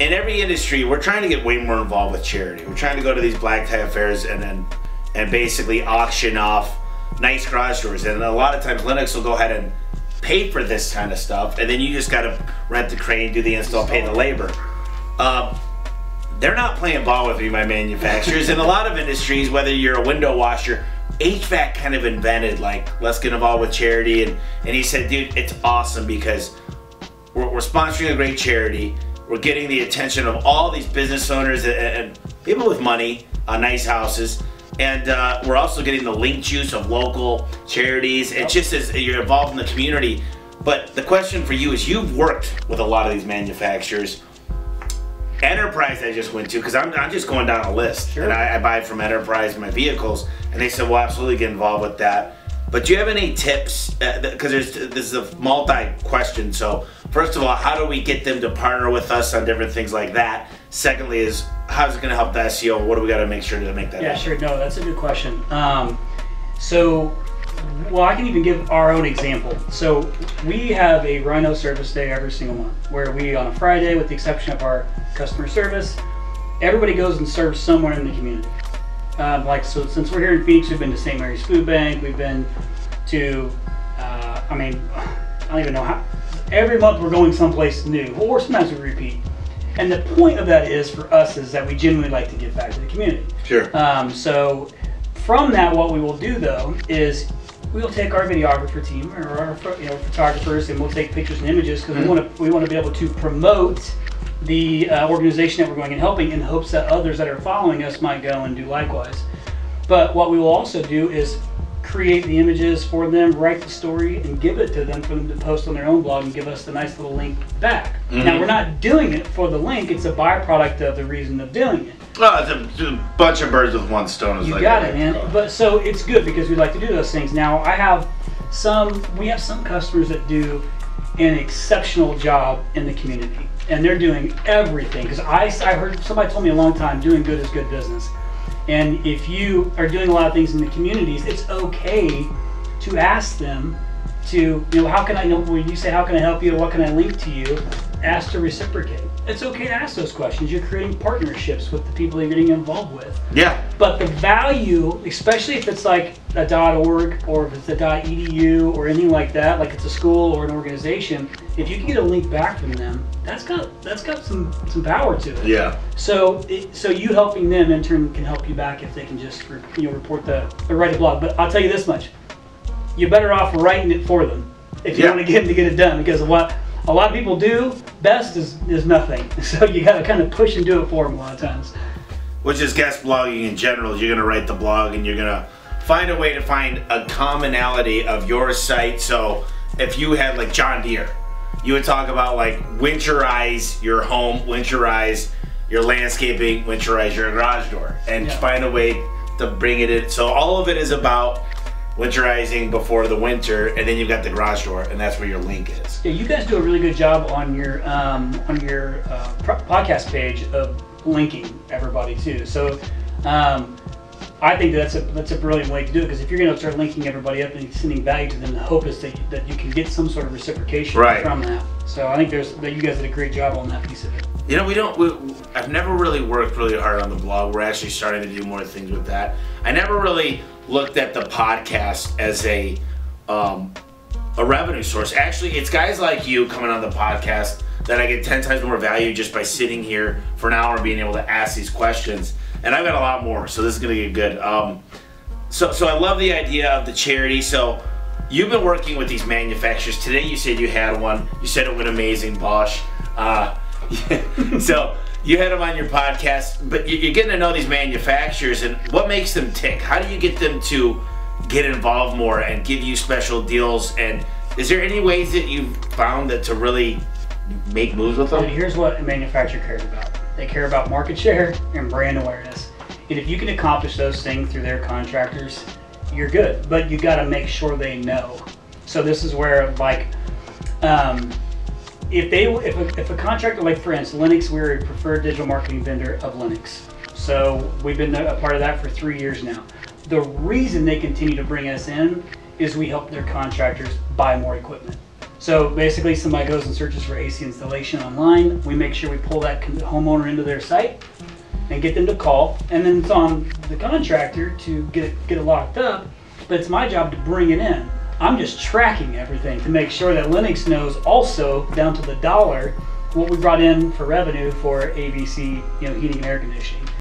in every industry, we're trying to get way more involved with charity. We're trying to go to these black tie affairs and basically auction off nice garage doors. And a lot of times Linux will go ahead and pay for this kind of stuff, and then you just got to rent the crane, do the install, pay the labor. They're not playing ball with me, my manufacturers. In a lot of industries, whether you're a window washer, HVAC kind of invented, like, let's get involved with charity. And he said, dude, it's awesome because we're sponsoring a great charity. We're getting the attention of all these business owners and people with money on nice houses. And we're also getting the link juice of local charities. It just is, you're involved in the community. But the question for you is, you've worked with a lot of these manufacturers. Enterprise I just went to, because I'm just going down a list. Sure. And I buy from Enterprise my vehicles, and they said, well, absolutely get involved with that. But do you have any tips? Because this is a multi-question. So first of all, how do we get them to partner with us on different things like that? Secondly is, how's it going to help the SEO? What do we got to make sure to make that happen? Sure. No, that's a good question. Well, I can even give our own example. So we have a RYNO service day every single month, where we, on a Friday, with the exception of our customer service, everybody goes and serves somewhere in the community. So since we're here in Phoenix, we've been to St. Mary's Food Bank, we've been to, I don't even know how, every month we're going someplace new, or sometimes we repeat. And the point of that is, for us, is that we genuinely like to give back to the community. Sure. So from that, what we will do though is we'll take our videographer team or our photographers, and we'll take pictures and images, because we want to be able to promote the organization that we're going and helping, in hopes that others that are following us might go and do likewise. But what we will also do is create the images for them, write the story, and give it to them for them to post on their own blog and give us the nice little link back. Now, we're not doing it for the link, it's a byproduct of the reason of doing it. Well, it's a bunch of birds with one stone. You got it, man. But so it's good because we like to do those things. Now, we have some customers that do an exceptional job in the community, and they're doing everything. Because I heard somebody told me a long time, doing good is good business. And if you are doing a lot of things in the communities, it's okay to ask them to, how can I, when you say, how can I help you, what can I link to you, ask to reciprocate. It's okay to ask those questions. You're creating partnerships with the people you're getting involved with. Yeah. But the value, especially if it's like a .org, or if it's a .edu or anything like that, like it's a school or an organization, if you can get a link back from them, that's got some power to it. Yeah. So you helping them in turn can help you back if they can just report or write a blog. But I'll tell you this much: you're better off writing it for them if you want to get them to get it done, because what a lot of people do best is nothing. So you got to kind of push and do it for them a lot of times. Which is guest blogging in general. You're going to write the blog, and you're going to find a way to find a commonality of your site. So if you had like John Deere, you would talk about like winterize your home, winterize your landscaping, winterize your garage door, and find a way to bring it in. So all of it is about winterizing before the winter, and then you've got the garage door, and that's where your link is. Yeah, you guys do a really good job on your podcast page of linking everybody too. So I think that's a brilliant way to do it, because if you're going to start linking everybody up and sending value to them, the hope is that you can get some sort of reciprocation from that. So I think you guys did a great job on that piece of it. I've never really worked really hard on the blog. We're actually starting to do more things with that. I never really looked at the podcast as a revenue source. Actually, it's guys like you coming on the podcast that I get 10 times more value just by sitting here for an hour being able to ask these questions. And I've got a lot more, so this is gonna get good. So I love the idea of the charity. So you've been working with these manufacturers. Today you said you had one. You said it went amazing, Bosch. So you had them on your podcast, but you're getting to know these manufacturers, and what makes them tick? How do you get them to get involved more and give you special deals? And is there any ways that you've found that to really make moves with them? Here's what a manufacturer cares about. They care about market share and brand awareness. And if you can accomplish those things through their contractors, you're good. But you got to make sure they know. So this is where, like, if a contractor, like for instance, Linux, we're a preferred digital marketing vendor of Linux. So we've been a part of that for 3 years now. The reason they continue to bring us in is we help their contractors buy more equipment. So basically somebody goes and searches for AC installation online. We make sure we pull that homeowner into their site and get them to call. And then it's on the contractor to get it locked up, but it's my job to bring it in. I'm just tracking everything to make sure that Lennox knows also down to the dollar what we brought in for revenue for ABC, heating and air conditioning.